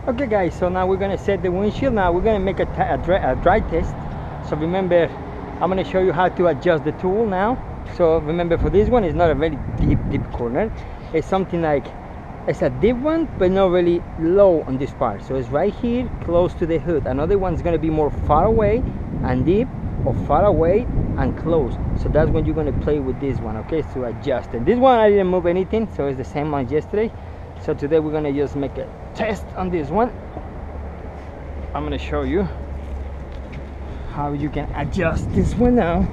Okay guys, so now we're gonna set the windshield. Now we're gonna make a dry test. So remember, I'm gonna show you how to adjust the tool now. So remember, for this one, it's not a very deep corner. It's something like, it's a deep one, but not really low on this part. So it's right here, close to the hood. Another one's gonna be more far away and deep, or far away and close. So that's when you're gonna play with this one, okay? To adjust it. This one I didn't move anything, so it's the same as yesterday. So today we're gonna just make a test on this one. I'm gonna show you how you can adjust this one now.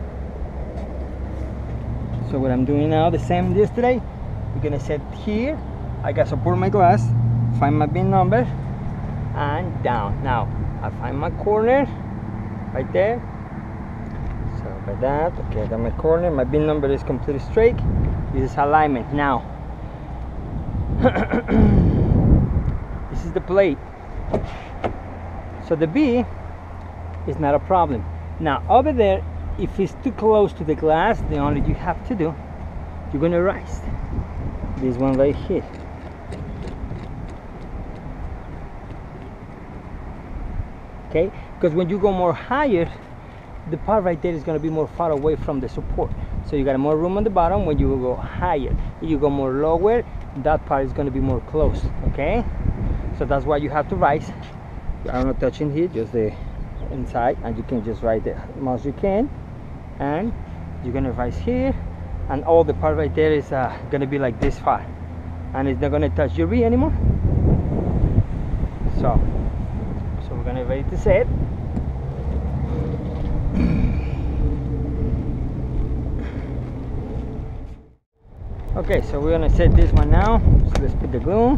So what I'm doing now, the same yesterday, we're gonna set here. I gotta support my glass, find my bin number, and down. Now I find my corner right there. So by that, okay, I got my corner, my bin number is completely straight. This is alignment now. This is the plate. So the B is not a problem. Now over there, if it's too close to the glass, the only you have to do, you're gonna rise this one right here. Okay, because when you go more higher, the part right there is going to be more far away from the support. So you got more room on the bottom. When you go higher, if you go more lower, that part is going to be more close. Okay, so that's why you have to rise. I'm not touching here, just the inside, and you can just ride the most you can, and you're going to rise here, and all the part right there is going to be like this far, and it's not going to touch your V anymore. So we're going to ready to set. Okay, so we're gonna set this one now. So let's put the glue.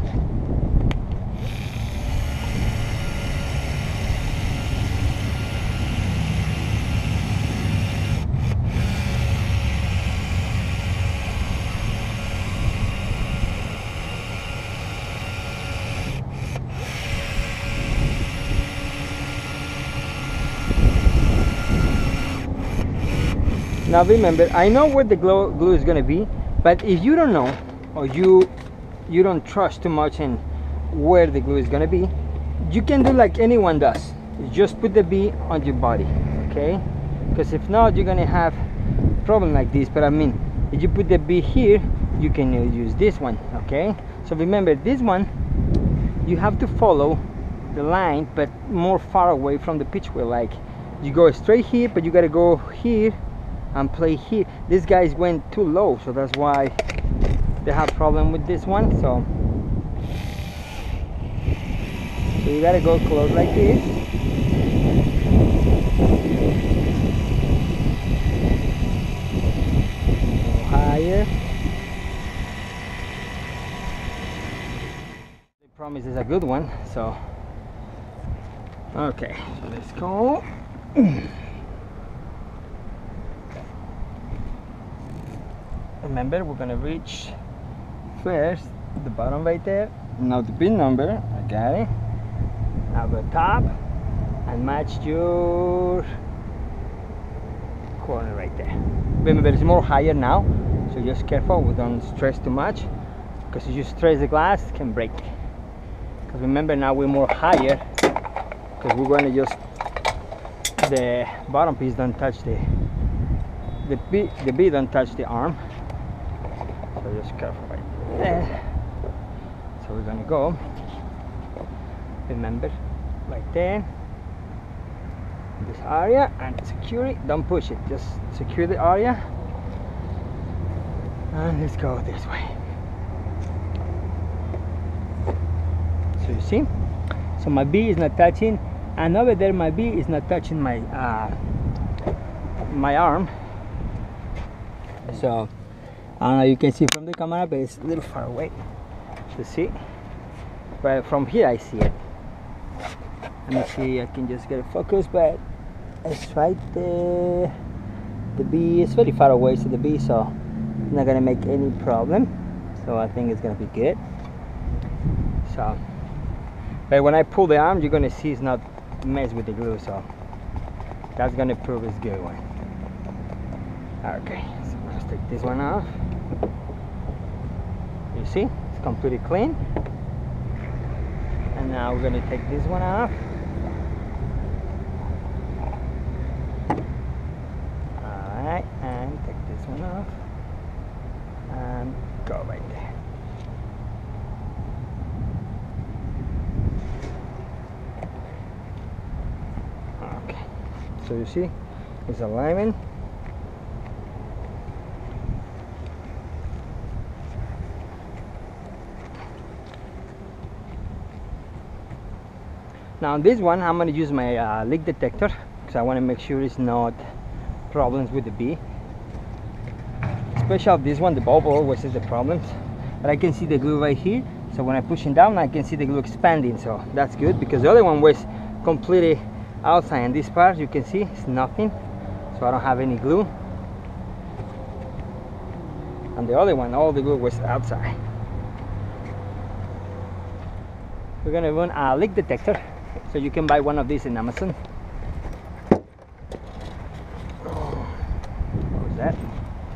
Now remember, I know where the glue is gonna be, but if you don't know, or you don't trust too much in where the glue is gonna be, you can do like anyone does. You just put the B on your body, okay? Because if not, you're gonna have a problem like this. But I mean, if you put the B here, you can use this one, okay? So remember, this one, you have to follow the line, but more far away from the pitch wheel. Like, you go straight here, but you gotta go here and play here. This guys went too low, so that's why they have problem with this one. So you gotta go close like this. Go higher. The promise is a good one. So okay, so let's go. Remember, we're gonna reach first the bottom right there. Now the pin number, I got it. Now go top and match your corner right there. Remember, it's more higher now, so just careful, we don't stress too much, because if you stress the glass, it can break. Because remember, now we're more higher, because we're going to just, the bottom piece don't touch the B don't touch the arm. So just careful right there. So we're gonna go, remember, right there, this area, and secure it. Don't push it, just secure the area, and let's go this way. So you see, so my B is not touching, and over there my B is not touching my my arm. So I don't know, you can see from the camera, but it's a little far away to see. But from here I see it. Let me see, I can just get it focused, but it's right there. The B is very far away, so the B, so it's not gonna make any problem. So I think it's gonna be good. So, but when I pull the arm, you're gonna see it's not messed with the glue, so that's gonna prove it's good one. Okay, so let's take this one off. You see, it's completely clean. And Now we're going to take this one off. Alright, and take this one off. And go right there. Okay, so you see, it's alignment. Now this one, I'm going to use my leak detector because I want to make sure it's not problems with the bee. Especially this one, the bubble always is the problems. But I can see the glue right here. So when I push it down, I can see the glue expanding. So that's good because the other one was completely outside. And this part, you can see, it's nothing. So I don't have any glue. And the other one, all the glue was outside. We're going to run a leak detector. So you can buy one of these in Amazon. What was that?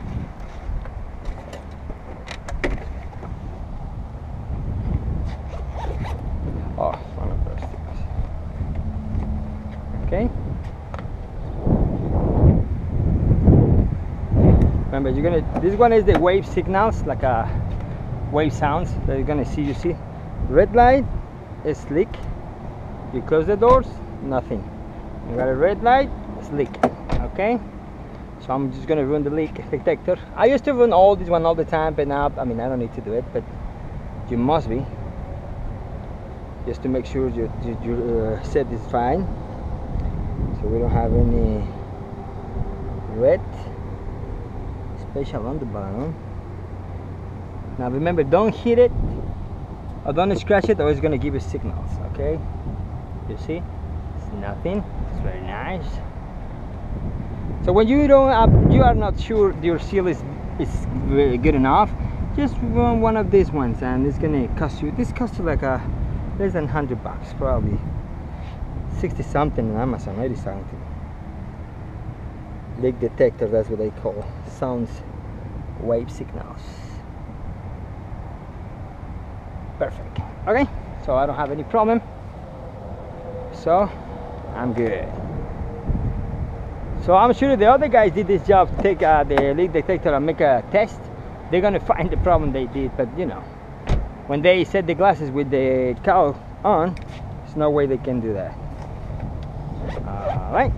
Oh, one of those things. Okay. Remember, you're gonna. This one is the wave signals, like a wave sounds that you're gonna see. You see, red light is leak. You close the doors, nothing. You got a red light, it's leak. Okay, so I'm just gonna run the leak detector. I used to run all this one all the time, but now I mean I don't need to do it, but you must be, just to make sure your set is fine, so we don't have any red, especially on the bottom. Now remember, don't hit it or don't scratch it, or it's gonna give you signals. Okay. You see, it's nothing. It's very nice. So when you are not sure your seal is good enough, just run one of these ones, and it's gonna cost you. This costs you like less than $100, probably 60 something on Amazon, 80 something. Leak detector, that's what they call. Sounds wave signals. Perfect. Okay, so I don't have any problem. So I'm good. So I'm sure the other guys did this job, take the leak detector and make a test. They're gonna find the problem they did, but you know, when they set the glasses with the cowl on, there's no way they can do that. All right.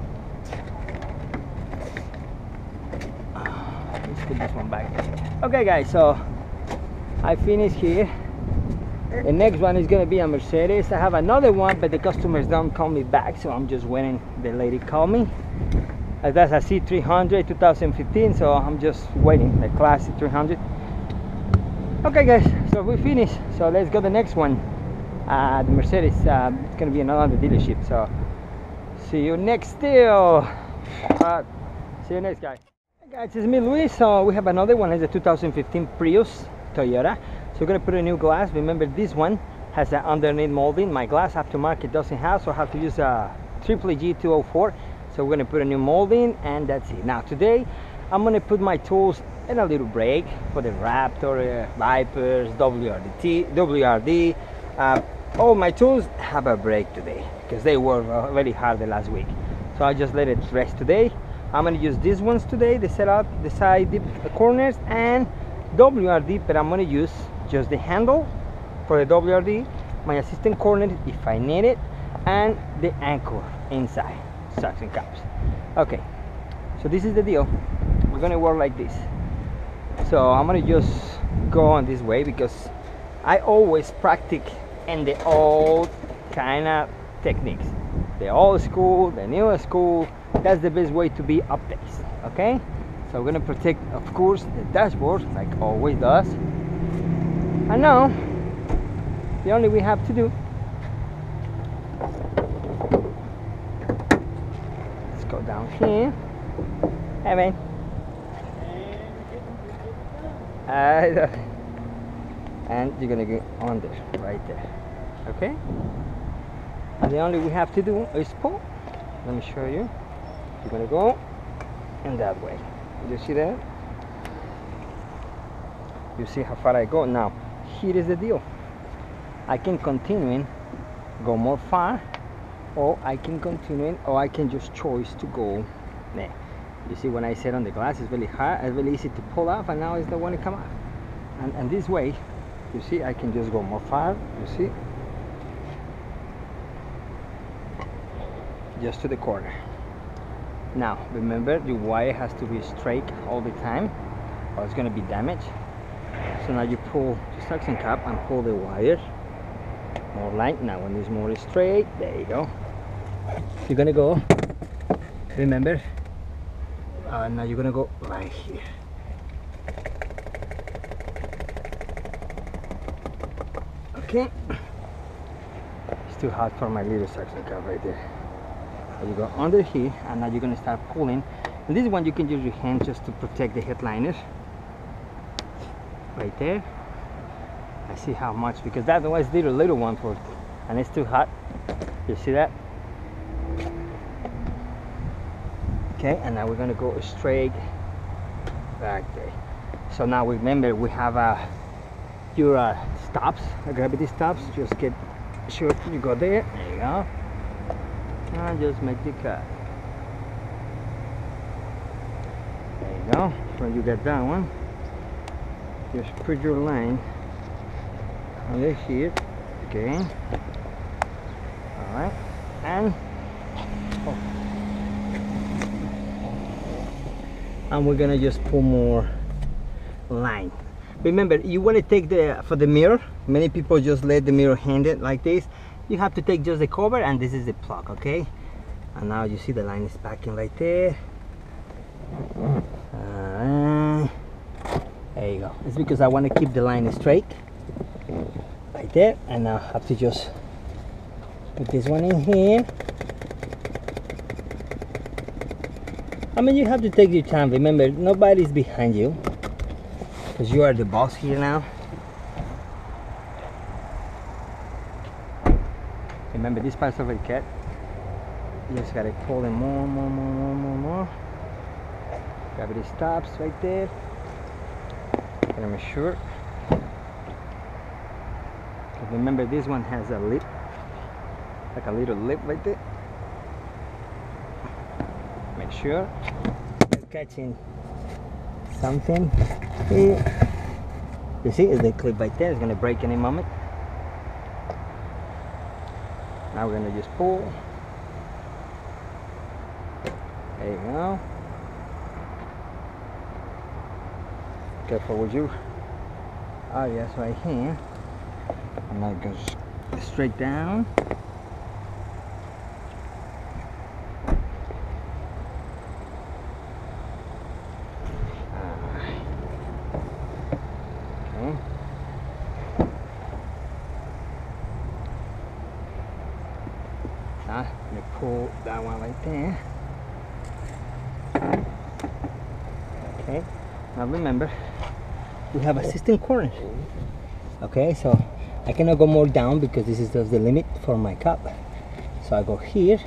Let's put this one back. Okay guys, so I finished here. The next one is gonna be a Mercedes. I have another one, but the customers don't call me back, so I'm just waiting. The lady called me. That's a C300 2015, so I'm just waiting. The classic 300. Okay, guys, so we finished. So let's go to the next one. The Mercedes. It's gonna be another dealership. So see you next deal. See you next guy. Hey guys, it's me, Luis. So we have another one. It's a 2015 Prius Toyota. So we're going to put a new glass. Remember, this one has an underneath molding. My glass aftermarket doesn't have, so I have to use a G 204. So we're going to put a new molding, and that's it. Now today I'm going to put my tools in a little break for the Raptor, Vipers, WRD. All my tools have a break today because they worked very hard the last week. So I just let it rest today. I'm going to use these ones today, the setup, the side dip, the corners, and WRD, but I'm going to use just the handle for the WRD, my assistant corner if I need it, and the anchor inside, suction cups. Okay, so this is the deal. We're gonna work like this. So I'm gonna just go on this way because I always practice in the old kind of techniques, the old school, the new school. That's the best way to be updates. Okay, so we're gonna protect, of course, the dashboard like always does. And now the only we have to do, let's go down here. Hey man. And you're gonna go under right there. Okay, and the only we have to do is pull. Let me show you. You're gonna go in that way. You see that? You see how far I go now. Here is the deal. I can continue go more far, or I can continue it, or I can just choose to go there. You see, when I set on the glass, it's really hard, it's really easy to pull off, and now it's the one to come off. And this way, you see, I can just go more far, you see, just to the corner. Now remember, the wire has to be straight all the time, or it's going to be damaged. So now you pull the suction cap and pull the wire more line. Now when it's more straight, there you go. You're gonna go, remember, now you're gonna go right here. Okay, it's too hot for my little suction cap right there. So you go under here, and now you're gonna start pulling. And this one you can use your hand just to protect the headliner right there. I see how much, because that was the little one for, and it's too hot. You see that? Okay, and now we're gonna go straight back there. So now remember, we have your stops, gravity stops. Just get sure you go there. There you go. And just make the cut. There you go. When you get that one, just put your line under here. Okay. All right. And we're gonna just pull more line. Remember, you want to take for the mirror, many people just let the mirror hand it like this. You have to take just the cover, and this is the plug. Okay, and now you see the line is backing right there. There you go. It's because I want to keep the line straight right there, and now I have to just put this one in here. I mean, you have to take your time. Remember, nobody's behind you, because you are the boss here now. Remember, this part's already cut. You just gotta pull in more. Gravity stops right there. Gotta make sure. Remember, this one has a lip, like a little lip right there. Make sure you're catching something here. You see, it's the clip right there. It's gonna break any moment. Now we're gonna just pull. There you go. Careful with you. Oh yes, right here. And now it goes straight down. Okay. Now let me pull that one right there. Okay. Now remember, we have assistant corner. Okay, so I cannot go more down because this is just the limit for my cup. So I go here.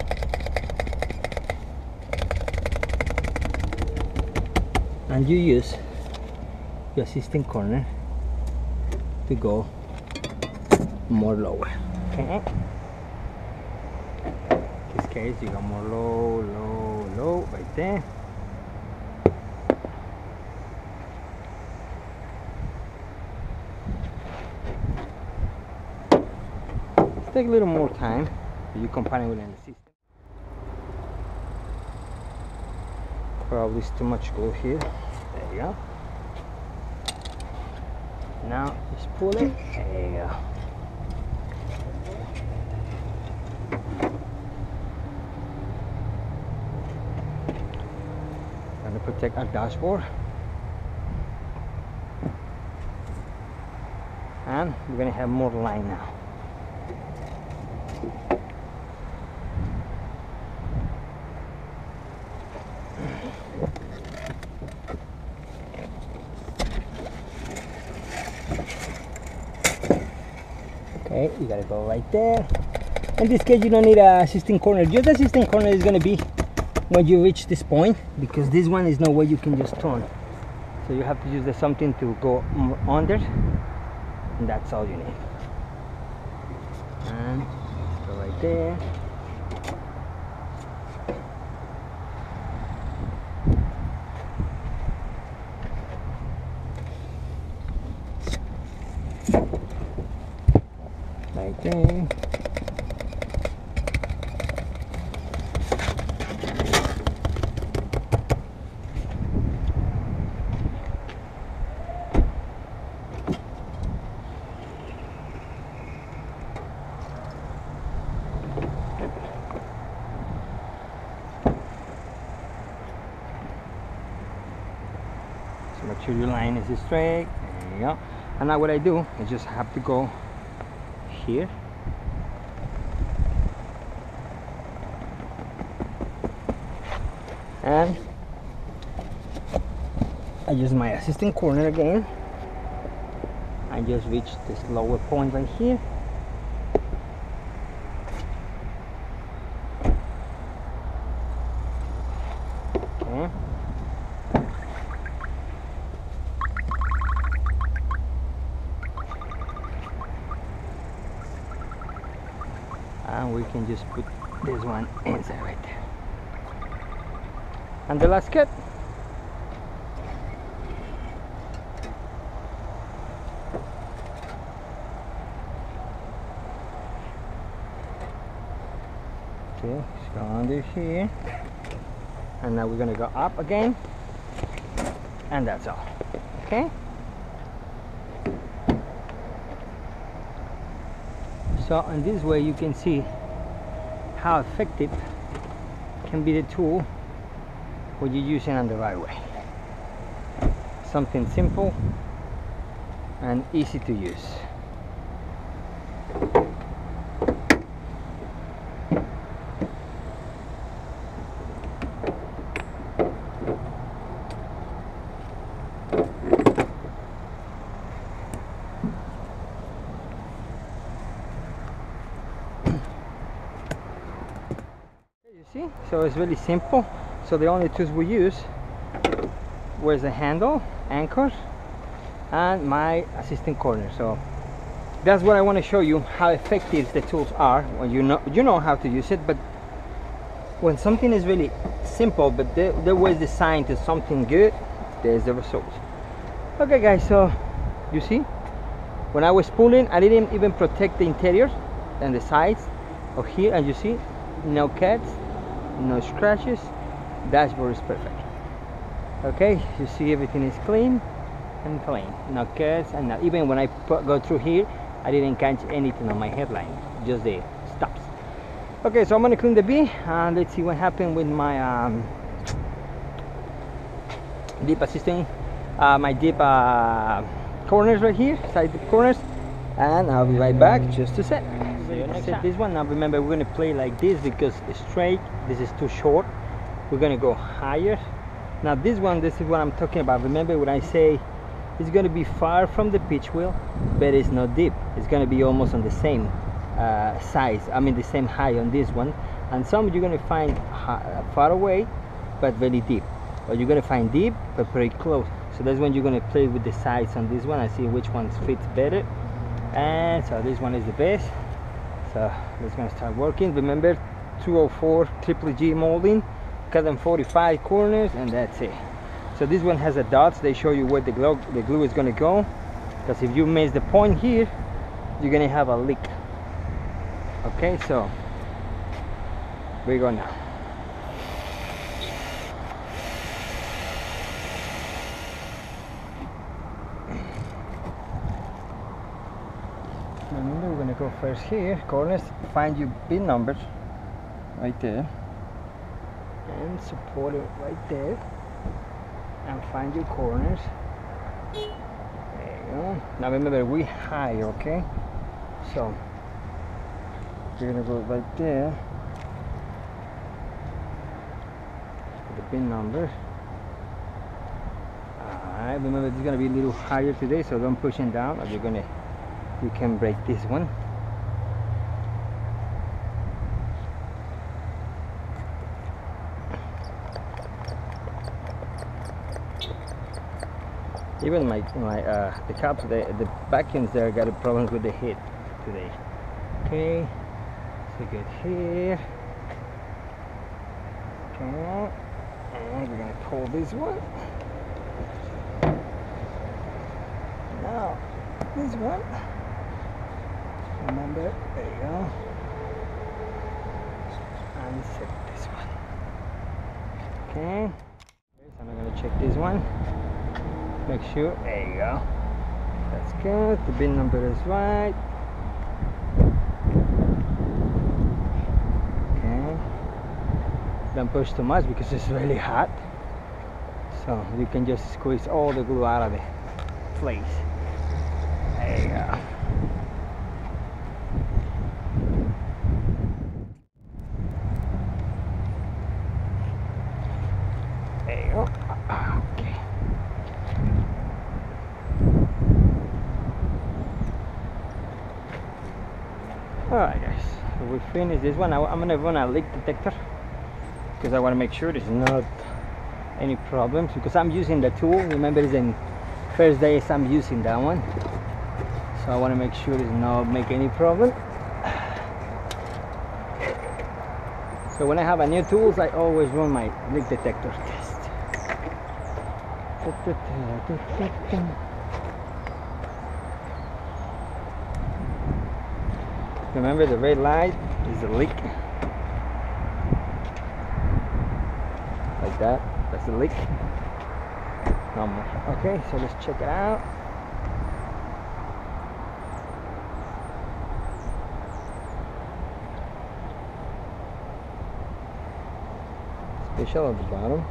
And you use your assistant corner to go more lower. Okay. In this case, you go more low, right there. Take a little more time if you compare it with an system. Probably it's too much glue here. There you go. Now just pull it. There you go. Gonna protect our dashboard. And we're gonna have more line now. Okay, you gotta go right there. In this case, you don't need a assistant corner. Just the assistant corner is gonna be when you reach this point, because this one is no way you can just turn. So you have to use something to go under, and that's all you need. And right there. Right there. So make sure your line is straight. There you go. And now what I do is just have to go here. And I use my assistant corner again. I just reach this lower point right here. Okay. And we can just put this one inside right there. And the last cut. Okay, let's go under here. And now we're gonna go up again. And that's all. Okay? So in this way you can see how effective can be the tool when you're using it the right way. Something simple and easy to use. You see, so it's really simple. So the only tools we use was the handle, anchor, and my assistant corner. So that's what I want to show you, how effective the tools are when you know how to use it. But when something is really simple but they was designed to something good, there's the result. Okay guys, so you see when I was pulling, I didn't even protect the interior and the sides of here, and you see no cuts, no scratches. Dashboard is perfect. Okay, you see everything is clean and plain, no cuts, and now even when I go through here, I didn't catch anything on my headline, just the stops. Okay, so I'm gonna clean the bee and let's see what happened with my deep assisting, my deep corners right here, side corners, and I'll be right back just to set. Set this one. Now remember, we're gonna play like this because it's straight. This is too short. We're gonna go higher. Now this one, this is what I'm talking about. Remember when I say it's gonna be far from the pitch wheel, but it's not deep. It's gonna be almost on the same size, I mean the same height on this one, and some you're gonna find far away but very deep, or you're gonna find deep but very close. So that's when you're gonna play with the sides on this one and see which one fits better. And so this one is the best. So let's gonna start working. Remember 204 triple G molding, cut them 45 corners, and that's it. So this one has the dots. They show you where the glue is gonna go, because if you miss the point here, you're gonna have a leak. Okay, so we go now. Remember, we're gonna go first here, corners, find your pin numbers right there, and support it right there, and find your corners. There you go. Now remember, we high, okay? So you're gonna go right there, the pin number. Alright, remember it's gonna be a little higher today, so don't push it down, or you can break this one. Even the caps, the vacuums there got a problem with the heat today. Okay, So get here. Okay. And we're gonna pull this one. Now this one. Remember, there you go. And set this one. Okay. So I'm gonna check this one. Make sure. There you go. That's good. The bin number is right. Okay. Don't push too much because it's really hot. So you can just squeeze all the glue out of the place. There you go. There you go. Okay. Alright guys, so we finished this one. I'm gonna run a leak detector because I want to make sure there's not any problems, because I'm using the tool. Remember, it's in first days I'm using that one, so I want to make sure it's not make any problem. So when I have a new tools, I always run my leak detector test. Remember, the red light is a leak. Like that. That's the leak. No more. Okay, so let's check it out. Special at the bottom.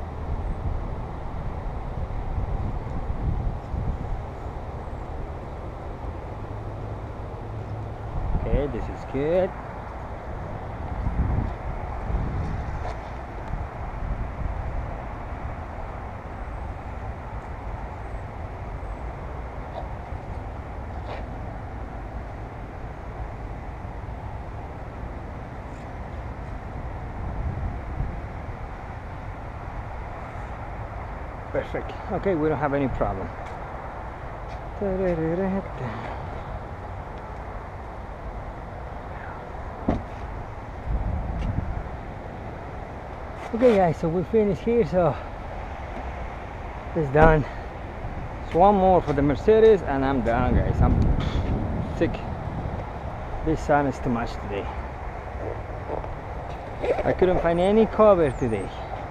Okay, this is good. Perfect. Okay, we don't have any problem. Okay guys, so we finished here, so it's done. It's one more for the Mercedes and I'm done guys. I'm sick. This sun is too much today. I couldn't find any cover today.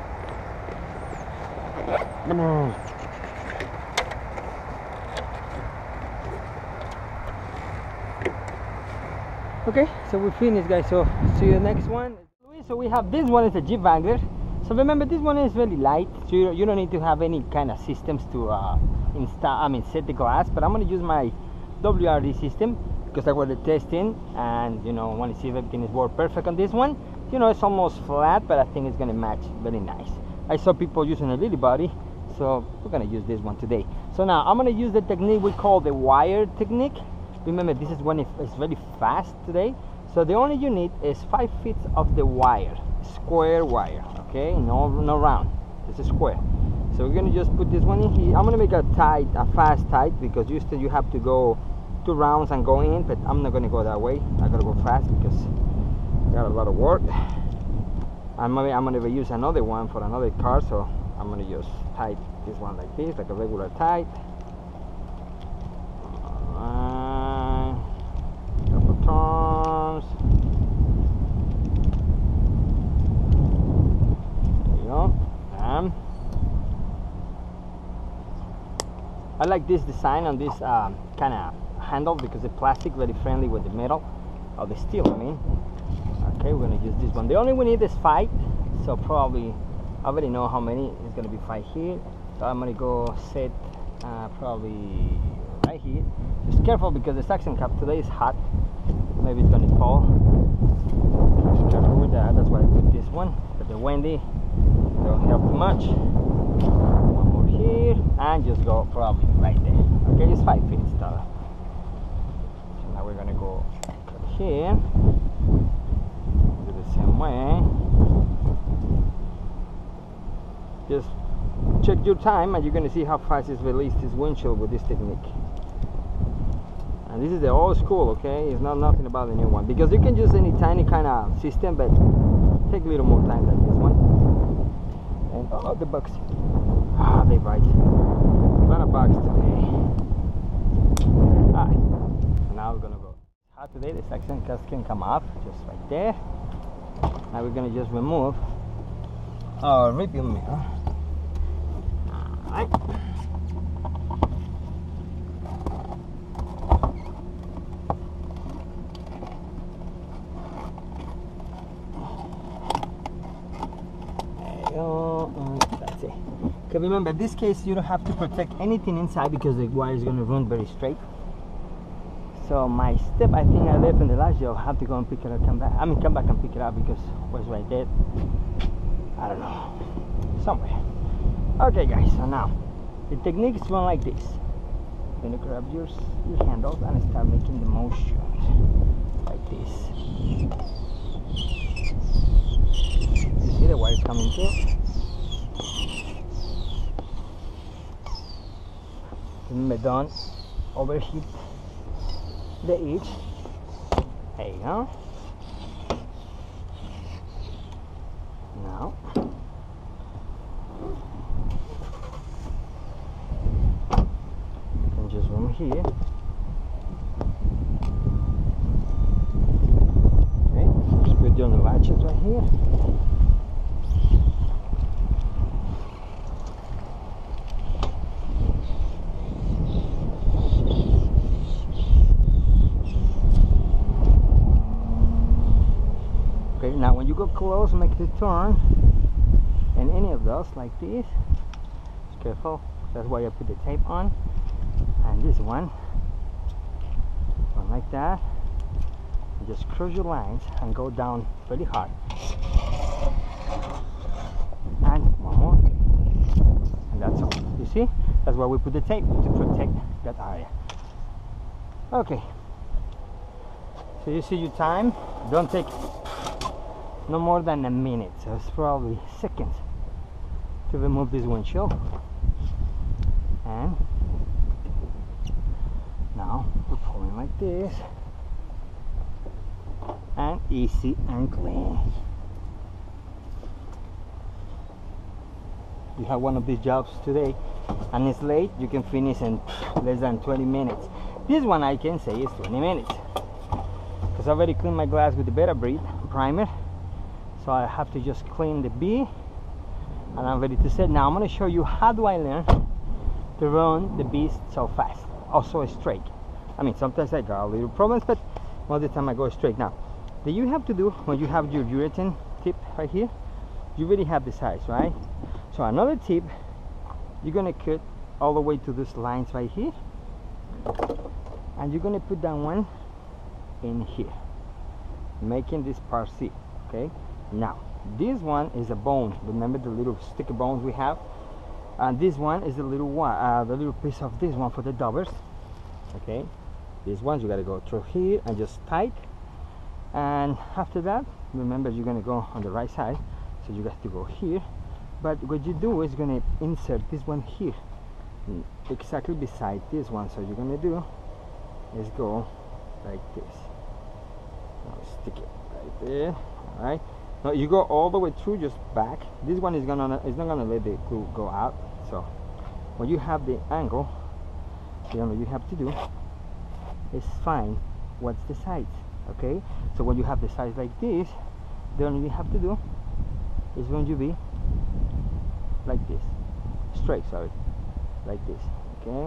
Okay, so we finished guys, so see you next one. So we have this one, is a Jeep Wrangler. So remember, this one is really light, so you don't need to have any kind of systems to set the glass. But I'm going to use my WRD system because I want to test in, and you know, I want to see if everything is work perfect on this one. You know, it's almost flat, but I think it's going to match very nice. I saw people using a little body, so we're going to use this one today. So now I'm going to use the technique we call the wire technique. Remember, this is when it's very fast today. So the only you need is 5 feet of the wire, square wire, okay? No round, it's a square. So we're gonna just put this one in here. I'm gonna make a fast tight, because usually you have to go 2 rounds and go in, but I'm not gonna go that way. I gotta go fast because I got a lot of work. And maybe I'm gonna use another one for another car, so I'm gonna just tight this one like this, like a regular tight. Alright, couple turns. There you go. I like this design on this kind of handle, because the plastic very friendly with the metal, or the steel I mean. Okay, we're gonna use this one. The only we need is 5, so probably I already know how many. It's gonna be 5 here, so I'm gonna go set probably right here. Just careful, because the suction cup today is hot, maybe it's gonna fall. Just careful with that. That's why I put this one, but the windy don't help too much. One more here, and just go probably right there. Okay, it's 5 feet total. So now we're gonna go cut here, do the same way. Just check your time, and you're gonna see how fast it's released this windshield with this technique. And this is the old school, okay? It's not nothing about the new one, because you can use any tiny kind of system, but take a little more time than this one. And oh, the bugs, they bite. A lot of bugs today. Alright, so now we're gonna go. How today the suction cups can come off, just right there. Now we're gonna just remove our rearview mirror. Alright. That's it. Okay, remember, in this case you don't have to protect anything inside because the wire is going to run very straight. So my step, I think I left in the last job, I have to go and pick it up, come back and pick it up because it was right there. I don't know, somewhere. Okay guys, so now the technique is one like this. You're going to grab your handles and start making the motion like this. You see the wires coming through? Remember, don't overheat the edge. There you go. Now you can just run here. Okay, just put on the latches right here. Now when you go close, make the turn, and any of those like this, just careful, that's why I put the tape on. And this one like that, and just cross your lines and go down really hard. And one more, and that's all. You see, that's why we put the tape, to protect that area. Okay, so you see your time, don't take no more than a minute, so it's probably seconds to remove this windshield. And now we're pulling like this, and easy and clean. You have one of these jobs today and it's late, you can finish in less than 20 minutes. This one I can say is 20 minutes because I already cleaned my glass with the Beta Breed primer. So I have to just clean the B and I'm ready to set. Now I'm going to show you how do I learn to run the beast so fast, also straight. I mean, sometimes I got a little problems, but most of the time I go straight. Now, that you have to do when you have your urethane tip right here, you really have the size, right? So another tip, you're going to cut all the way to these lines right here, and you're going to put that one in here, making this part C, okay? Now this one is a bone, remember the little sticky bones we have, and this one is the little one, the little piece of this one for the daubers. Okay, these ones you got to go through here and just tight, and after that, remember you're going to go on the right side, so you got to go here, but what you do is going to insert this one here exactly beside this one. So you're going to do is go like this. Now stick it right there. All right, now you go all the way through, just back. This one is not gonna let the glue go out. So when you have the angle, you know what you have to do is find what's the size. Okay, so when you have the size like this, then all you have to do is going to be like this, straight, sorry, like this. Okay,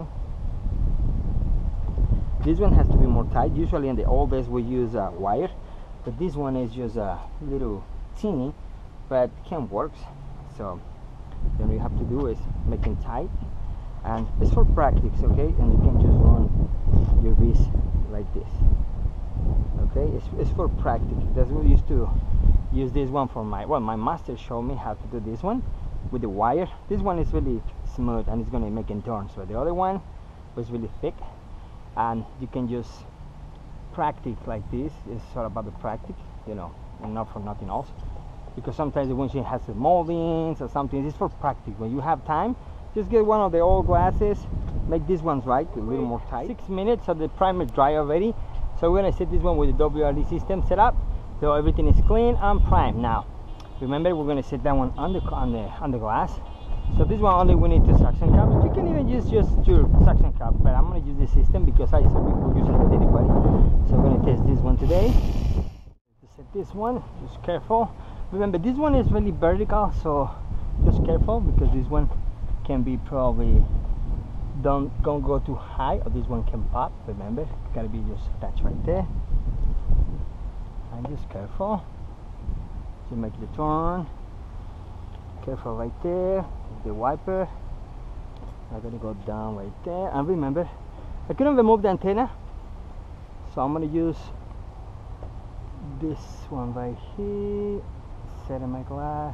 this one has to be more tight. Usually in the old days we use wire, but this one is just a little teeny, but can work. So then you have to do is make it tight, and it's for practice, okay? And you can just run your piece like this. Okay, it's for practice. That's what we used to use this one for my master showed me how to do this one with the wire. This one is really smooth and it's going to make it turn. So the other one was really thick, and you can just practice like this. It's all about the practice, you know, and not for nothing else, because sometimes the windshield has the moldings or something. It's for practice. When you have time, just get one of the old glasses, make these ones right a little more tight. 6 minutes, so the primer dry already. So we're gonna set this one with the WRD system set up, so everything is clean and primed. Now remember, we're gonna set that one on the glass. So this one only we need 2 suction cups. You can even use just your suction cup, but I'm gonna use this system because I saw people using it anyway. So we're gonna test this one today. To set this one, just careful. Remember, this one is really vertical, so just careful because this one can be probably don't go too high, or this one can pop. Remember, gotta be just attached right there. And just careful to make the turn. Careful right there. The wiper. I'm gonna go down right there. And remember, I couldn't remove the antenna, so I'm gonna use this one right here. Set in my glass.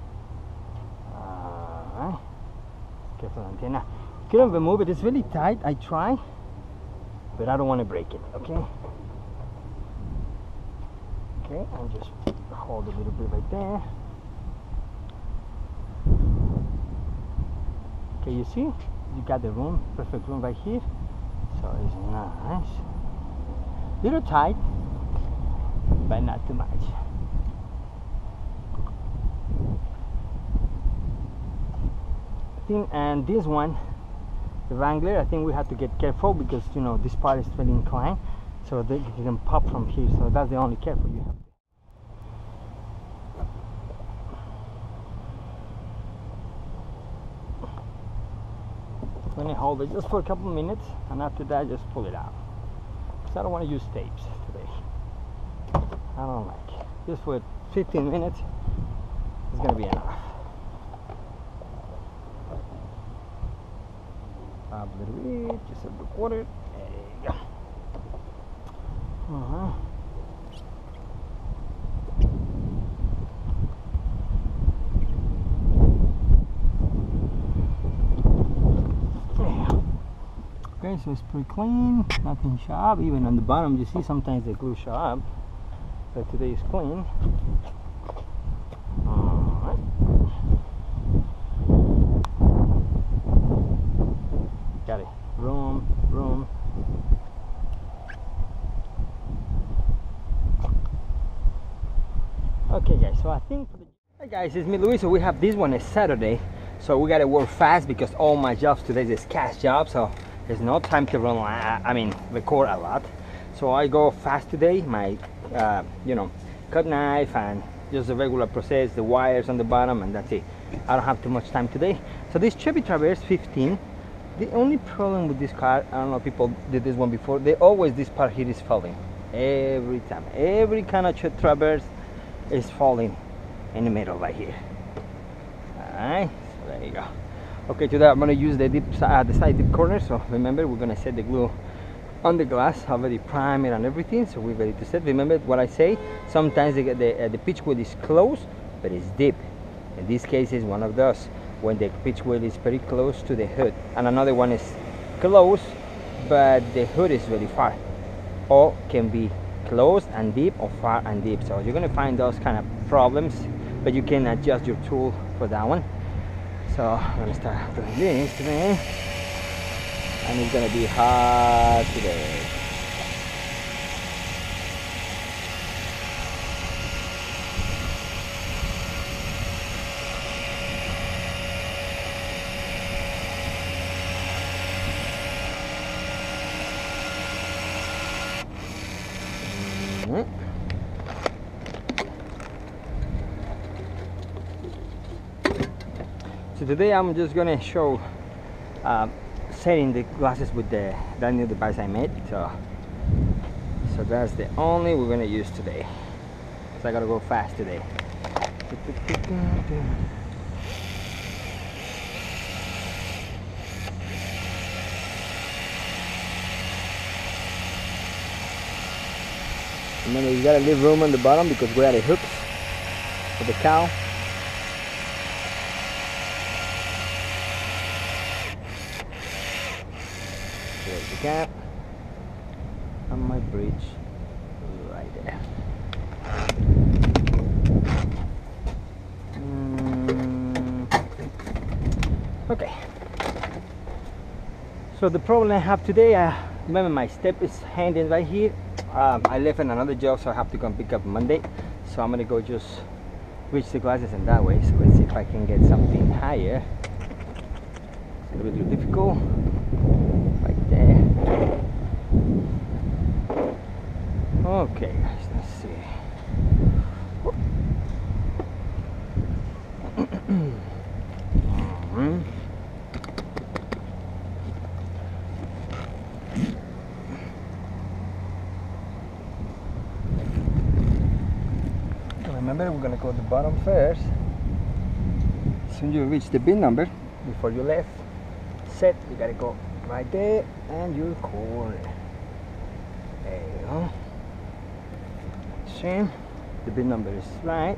Alright. Careful antenna. Couldn't remove it. It's really tight. I try, but I don't want to break it. Okay. Okay. And just hold a little bit right there. Okay. You see? You got the room. Perfect room right here. So it's nice. Little tight, but not too much. And this one, the Wrangler, I think we have to get careful because you know this part is really inclined, so they can pop from here. So that's the only careful you have. I'm gonna hold it just for a couple of minutes, and after that, just pull it out. Because I don't want to use tapes today. I don't like it. Just for 15 minutes, it's gonna be enough. A little bit, just a little quarter. There you go. Okay, so it's pretty clean, nothing sharp. Even on the bottom, you see sometimes the glue sharp. So today is clean. Alright. Got it. Room. Okay guys, so I think for the... Hey guys, it's me Luis. So we have this one is Saturday, so we gotta work fast because all my jobs today is cash jobs, so there's no time to record a lot. So I go fast today. My you know, cut knife and just a regular process, the wires on the bottom, and that's it. I don't have too much time today. So this Chevy Traverse 15, the only problem with this car, I don't know if people did this one before, this part here is falling every time. Every kind of Traverse is falling in the middle right here. Alright, so there you go. Okay, today I'm going to use the side dip corner. So remember, we're going to set the glue on the glass, already prime it and everything, so we're ready to set. Remember what I say, sometimes the pitch wheel is close but it's deep. In this case is one of those, when the pitch wheel is very close to the hood, and another one is close but the hood is really far, or can be close and deep or far and deep. So you're going to find those kind of problems, but you can adjust your tool for that one. So I'm going to start doing this today, and it's going to be hard today. So today I'm just gonna show setting the glasses with that new device I made. So that's the only we're gonna use today. So I gotta go fast today. Remember, you gotta leave room on the bottom because we have the hooks for the cow. There's the cap and my bridge right there. Okay. So the problem I have today, remember my step is hanging right here. I left in another job, so I have to go and pick up Monday. So I'm gonna go just reach the glasses in that way. So let's see if I can get something higher. It's a little bit difficult. Right there. Okay guys, let's see. Remember, we're gonna go to the bottom first. As soon as you reach the bin number, before you left, set, you gotta go right there and you corner. There you go. See, the bin number is right.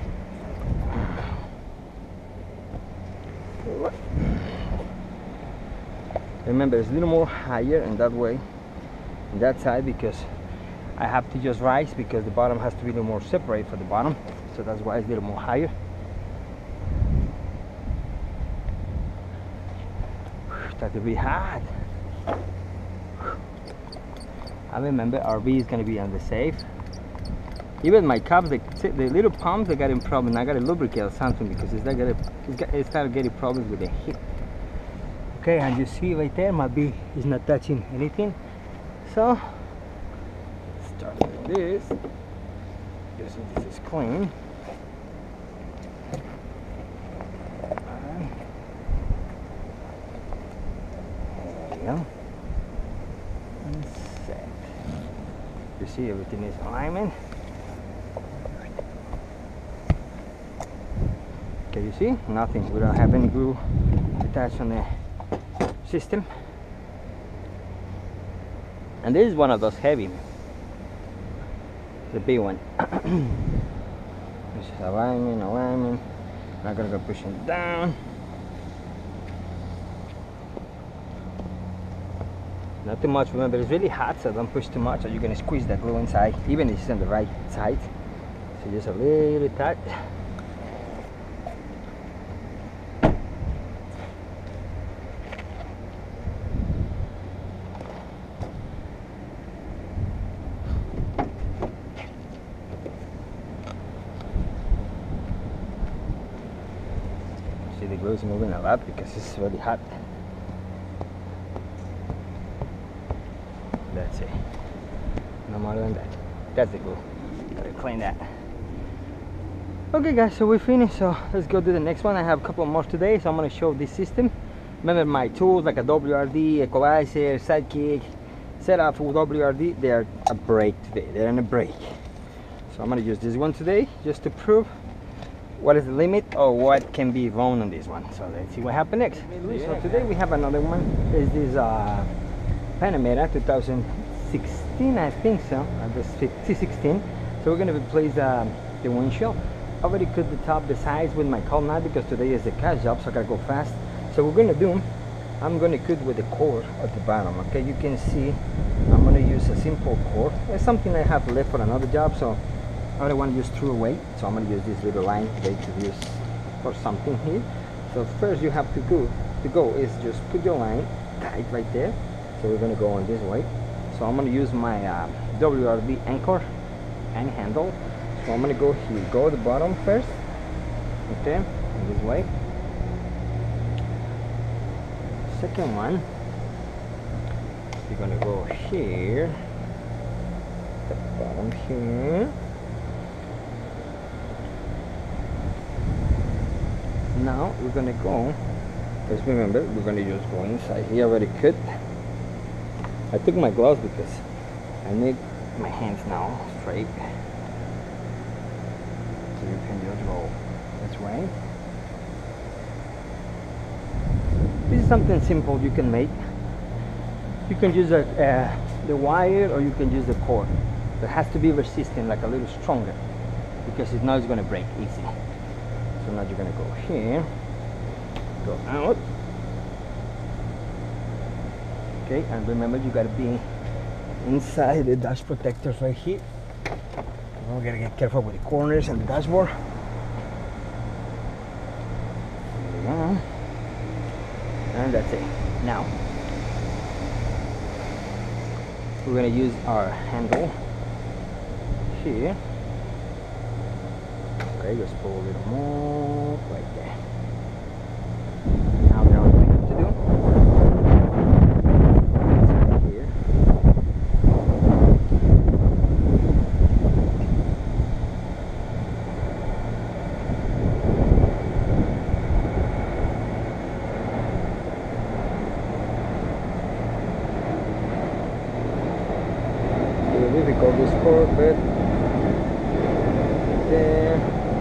Remember, it's a little more higher in that way, on that side, because I have to just rise because the bottom has to be a little more separate for the bottom, so that's why it's a little more higher. Start to be hot. I remember RV is going to be on the safe. Even my cups, the little pumps, they got in problem. I got to lubricate or something because it started getting problems with the heat. Okay, and you see right there, my bee is not touching anything. So start with this. Just so this is clean. There you go. And set. You see everything is alignment. Okay, you see nothing. We don't have any glue attached on the system. And this is one of those heavy, the big one. This is alignment. I'm not gonna go pushing down. Not too much. Remember, it's really hot, so don't push too much, or you're gonna squeeze that glue inside, even if it's on the right side. So just a little tight. The glue is moving a lot because it's really hot. That's it. No more than that. That's the glue. Gotta clean that. Okay guys, so we're finished, so let's go to the next one. I have a couple more today, so I'm going to show this system. Remember my tools like a WRD, equalizer, sidekick, setup for WRD, they are a break today. They're in a break. So I'm going to use this one today just to prove what is the limit or what can be run on this one. So let's see what happens next. So today we have another one. Is this Panamera 2016, I think so. This 16. So we're going to replace the windshield. I already cut the top, the sides with my cold knife because today is a cash job, so I gotta go fast. So we're gonna do, I'm gonna cut with the cord at the bottom. Okay, you can see I'm gonna use a simple cord. It's something I have left for another job, so I don't want to use through away. So I'm gonna use this little line today to use for something here. So first you have to go is just put your line tight right there. So we're gonna go on this way. So I'm gonna use my WRD anchor and handle. So I'm gonna go here, go to the bottom first, okay, in this way. Second one, you're gonna go here, the bottom here. Now we're gonna go, just remember, we're gonna just go inside here, already cut. I took my gloves because I need my hands now straight. So you can just go this way. This is something simple you can make. You can use the wire or you can use the cord. It has to be resistant, like a little stronger, because if not it's going to break easy. So now you're going to go here, go out. Okay, and remember you got to be inside the dash protectors right here. We gotta get careful with the corners and the dashboard. There we go. And that's it. Now, we're going to use our handle here. Okay, just pull a little more right there. Now the only thing we have to do is here. It's really difficult this part, but there.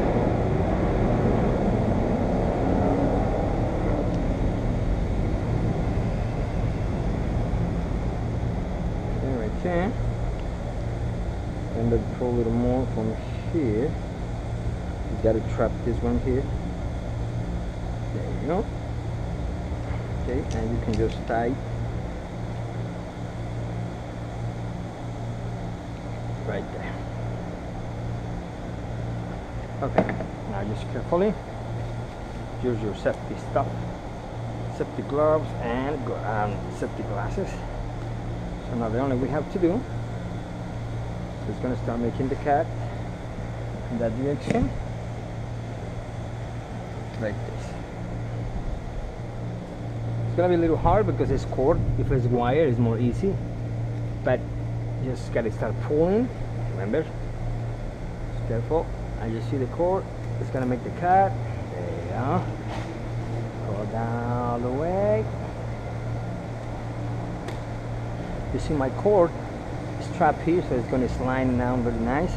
Okay, and then pull a little more from here. You gotta trap this one here. There you go. Okay, and you can just tie right there. Okay, now just carefully use your safety stuff, safety gloves and safety glasses. So now the only we have to do is going to start making the cat in that direction, like this. It's going to be a little hard because it's cord. If it's wire, it's more easy, but you just got to start pulling. Remember, just careful. And you see the cord. It's going to make the cat. There you go. Go down the way. You see my cord is trapped here, so it's going to slide down really nice.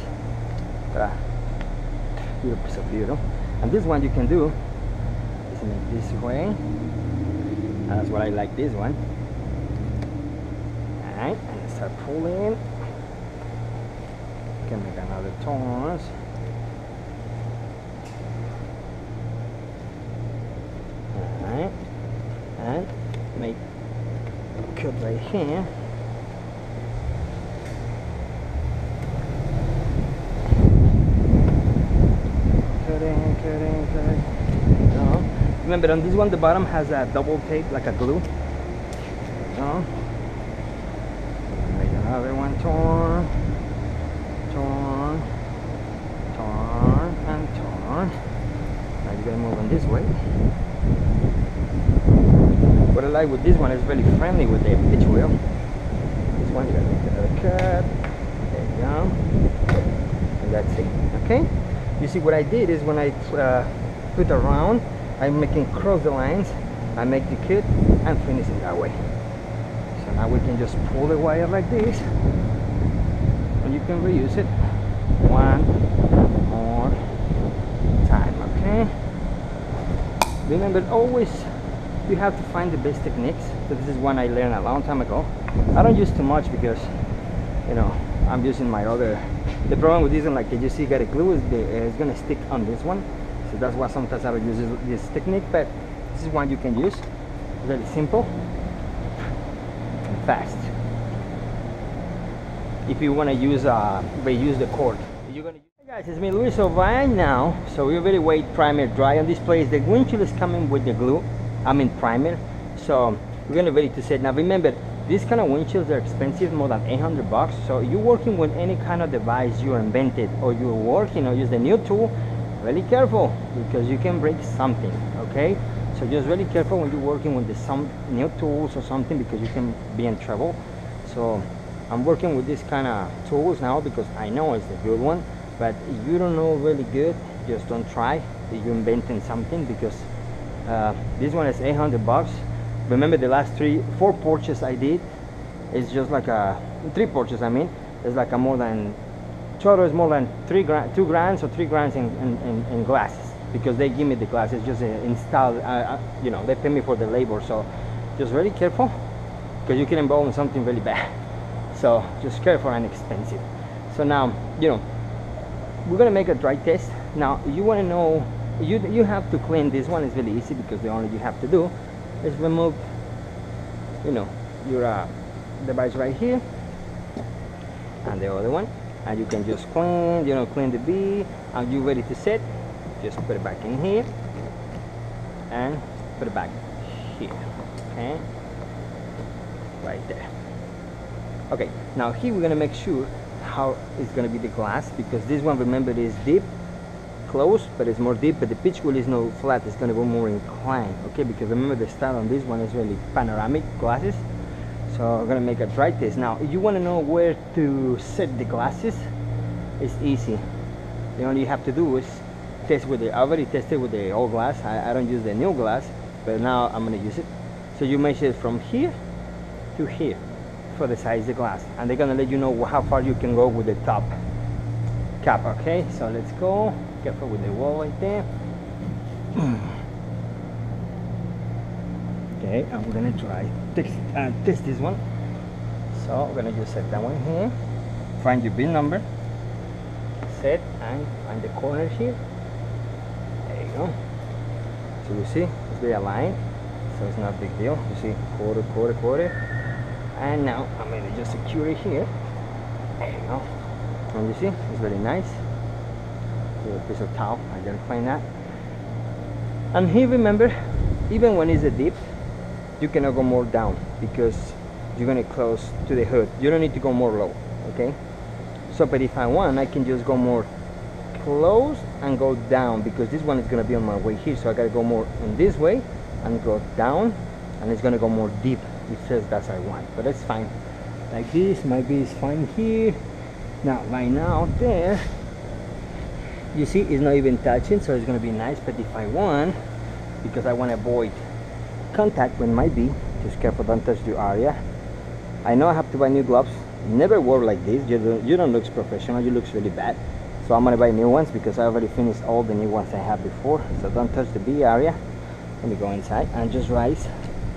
Beautiful, so beautiful. And this one you can do is make this way. That's what I like, this one. Alright, and start pulling. You can make another turn. Alright, and make a cut right here. Remember, on this one the bottom has a double tape, like a glue. Make another one, turn, and turn. Now you gotta move on this way. What I like with this one is really friendly with the pitch wheel. This one you gotta make another cut. There you go. And that's it. Okay. You see what I did is when I put around, I'm making cross the lines, I make the cut and finish it that way. So now we can just pull the wire like this and you can reuse it one more time. Okay, remember, always you have to find the best techniques. So this is one I learned a long time ago. I don't use too much because, you know, I'm using my other. The problem with this one, like you see, got a glue, it's gonna stick on this one. So that's why sometimes I would use this technique, but this is one you can use. Very simple and fast. If you want to use reuse the cord, you're gonna. Hey guys, it's me Luis. So right now, so we already wait primer dry on this place. The windshield is coming with the glue. I mean primer. So we're gonna ready to set. Now remember, these kind of windshields are expensive, more than 800 bucks. So you're working with any kind of device you invented, or you're working or use the new tool. Really careful, because you can break something. Okay, so just really careful when you're working with some new tools or something, because you can be in trouble. So I'm working with this kind of tools now because I know it's the good one, but if you don't know really good, just don't try. You're inventing something, because this one is 800 bucks. Remember the last 4 porches I did, it's just like 3 porches, I mean, it's like a more than total is more than 2 grand or 3 grand in glasses, because they give me the glasses, just install, you know, they pay me for the labor. So just really careful, because you can involve in something really bad. So just careful and expensive. So now, you know, we're gonna make a dry test. Now you want to know, you have to clean this one. It's really easy, because the only you have to do is remove, you know, your device right here and the other one, and you can just clean, you know, clean the bee, and you're ready to set. Just put it back in here and put it back here. Okay, right there. Okay, now here we're gonna make sure how it's gonna be the glass, because this one, remember, is deep, close, but it's more deep, but the pitch wheel is not flat, it's gonna go more inclined. Okay, because remember the style on this one is really panoramic glasses. So we're gonna make a dry test. Now if you want to know where to set the glasses, it's easy. The only you have to do is test with the, I already tested with the old glass. I don't use the new glass, but now I'm gonna use it. So you measure it from here to here for the size of the glass, and they're gonna let you know how far you can go with the top cap. Okay, so let's go. Careful with the wall right there. Okay, and we're gonna try test this one. So we're gonna just set that one here, find your bin number, set, and find the corner here. There you go. So you see it's very aligned, so it's not a big deal. You see quarter, quarter, quarter, and now I'm gonna just secure it here. There you go. And you see it's very nice. A piece of towel, I gotta find that. And here, remember, even when it's a dip, you cannot go more down because you're gonna close to the hood. You don't need to go more low, okay? So, but if I want, I can just go more close and go down, because this one is gonna be on my way here, so I gotta go more in this way and go down, and it's gonna go more deep. It says that's what I want, but that's fine. Like this, maybe it's fine here. Now, right now, there, you see it's not even touching, so it's gonna be nice. But if I want, because I want to avoid contact when it might be, just careful, don't touch the area. I know I have to buy new gloves. Never work like this. You don't look professional, you look really bad. So I'm gonna buy new ones because I already finished all the new ones I have before. So don't touch the B area. Let me go inside and just rise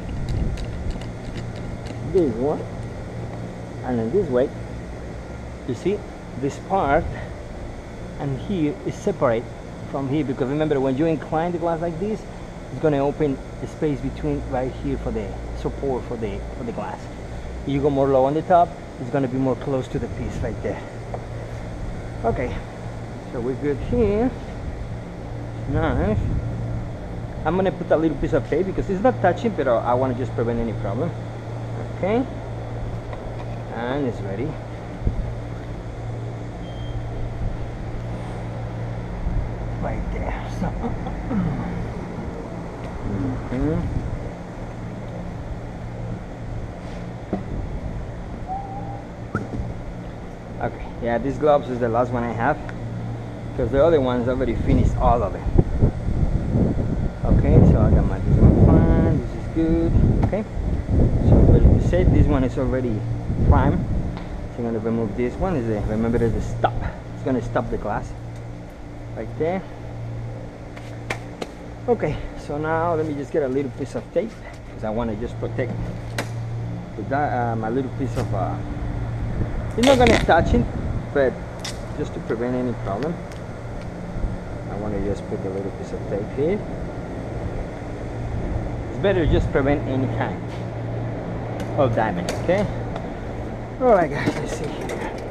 this one, and in this way, you see this part and here is separate from here, because remember, when you incline the glass like this, it's going to open the space between right here for the support for the glass. If you go more low on the top, it's going to be more close to the piece right there. Okay, so we're good here. Nice. I'm going to put a little piece of tape because it's not touching, but I want to just prevent any problem. Okay, and it's ready. Right there. So, okay, yeah, these gloves is the last one I have, because the other ones already finished all of it. Okay, so I got my this one fine, this is good. Okay, so ready to set. This one is already prime, so I'm going to remove this one. Remember, there's a stop. It's going to stop the glass right there. Okay, so now let me just get a little piece of tape, because I want to just protect my little piece of it's not going to touch it, but just to prevent any problem, I want to just put a little piece of tape here. It's better to just prevent any kind of damage. Okay, all right guys, let's see here.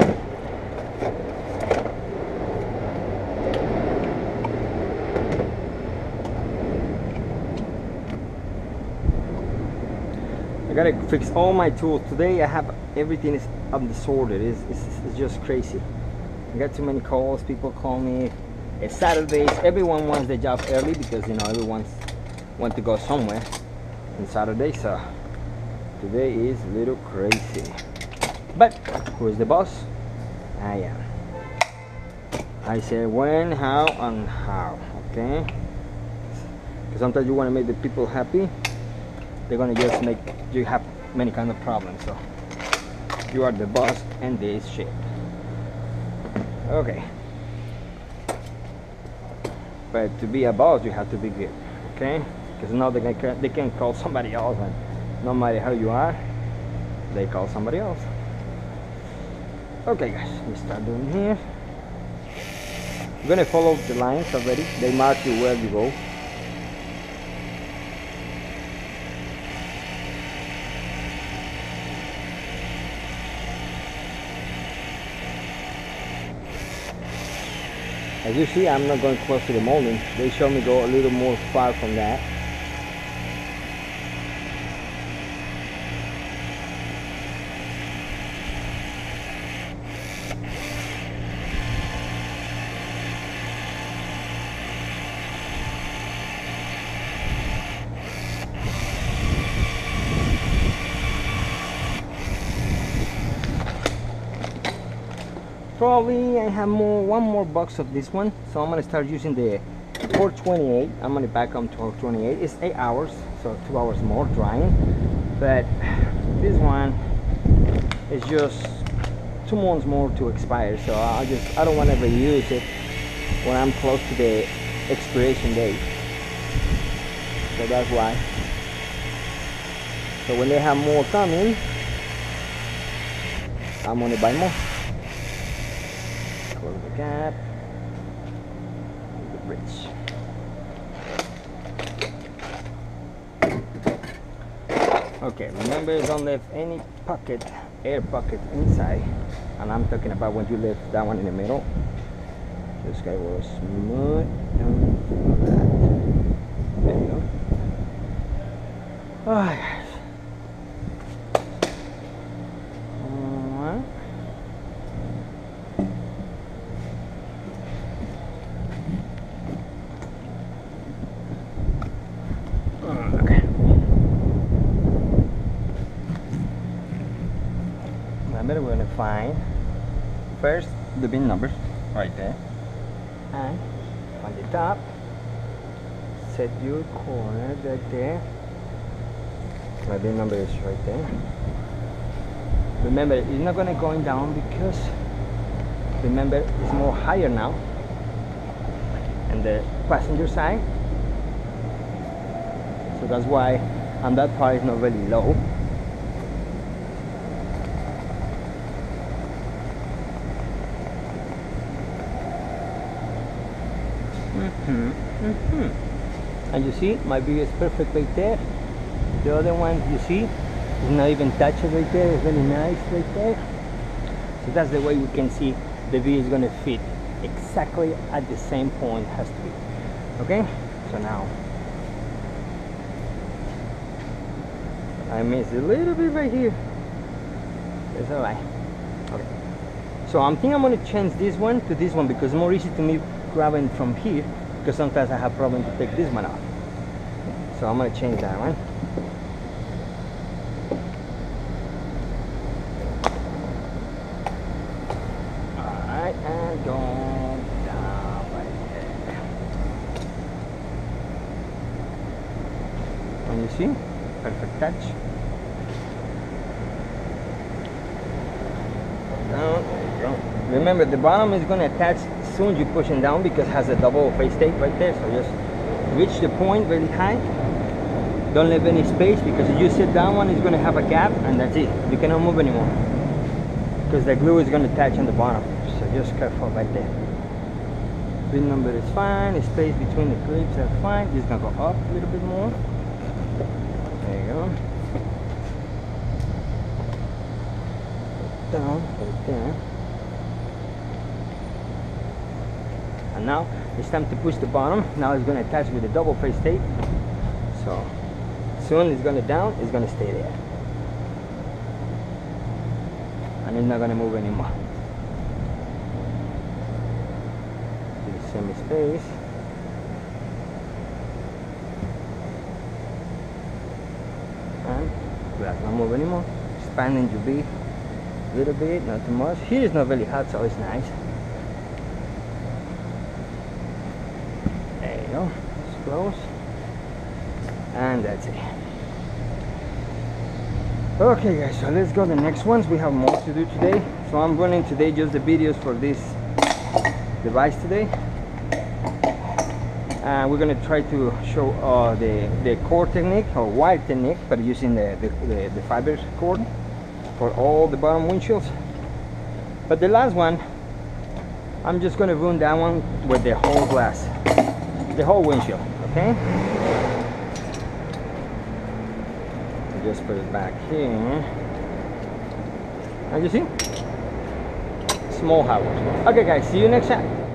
I gotta fix all my tools today. I have everything is disordered. It's just crazy. I got too many calls. People call me. It's Saturdays. Everyone wants the job early because, you know, everyone's want to go somewhere on Saturday. So today is a little crazy. But who is the boss? I am. I say when, how, and how. Okay. Because sometimes you want to make the people happy. They're gonna just make you have many kind of problems. So you are the boss and this shit. Okay, but to be a boss you have to be good. Okay, because now they can call somebody else, and no matter how you are, they call somebody else. Okay guys, we start doing here. You're gonna follow the lines already. They mark you where you go. As you see, I'm not going close to the molding. They show me go a little more far from that. probably I have one more box of this one, so I'm gonna start using the 428. I'm gonna back on to 428. It's 8 hours, so 2 hours more drying, but this one is just 2 months more to expire, so I don't want to reuse it when I'm close to the expiration date, so that's why. So when they have more coming, I'm gonna buy more. Close the cap, the bridge. Okay, remember, don't leave any pocket, air pocket inside, and I'm talking about when you leave that one in the middle. This guy will smooth down that. There you go. Oh, guys. Okay. Remember, we're gonna find first the bin numbers right there, and on the top set your corner right there. My bin number is right there. Remember, it's not gonna going down because remember it's more higher now, and the passenger side, so that's why on that part is not really low. And you see my view is perfect right there. The other one, you see, is not even touched right there. It's very nice right there. So that's the way we can see the view is going to fit exactly at the same point. Has to be okay. So now I missed a little bit right here. It's alright. Okay, so I'm thinking I'm going to change this one to this one because it's more easy to me grabbing from here, because sometimes I have problem to take this one off. So I'm going to change that one. Alright, and go down right there. And you see, perfect touch. Down, there you go. Remember, the bottom is going to attach as soon as you're pushing down because it has a double face tape right there. So just reach the point really high. Don't leave any space, because if you sit down one, it's going to have a gap, and that's it. You cannot move anymore because the glue is going to attach on the bottom. So just careful right there. Pin number is fine. The space between the clips are fine. Just going to go up a little bit more. There you go. Down right there. And now it's time to push the bottom. Now it's going to attach with the double face tape. So soon it's going to down, it's going to stay there, and it's not going to move anymore. The same space. And that's not move anymore. Expanding your bead a little bit, not too much. Here is not really hot, so it's nice. There you go. It's close. And that's it. Okay guys, so let's go to the next ones. We have more to do today, so I'm running today just the videos for this device today, and we're going to try to show the cord technique or wire technique, but using the fiber cord for all the bottom windshields. But the last one, I'm just going to ruin that one with the whole glass, the whole windshield. Okay, just put it back here, and you see, small hours. Okay guys, see you next time.